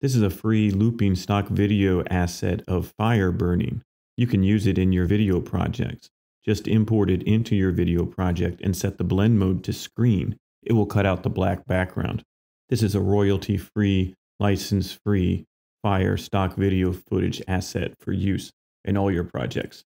This is a free looping stock video asset of fire burning. You can use it in your video projects. Just import it into your video project and set the blend mode to screen. It will cut out the black background. This is a royalty-free, license-free fire stock video footage asset for use in all your projects.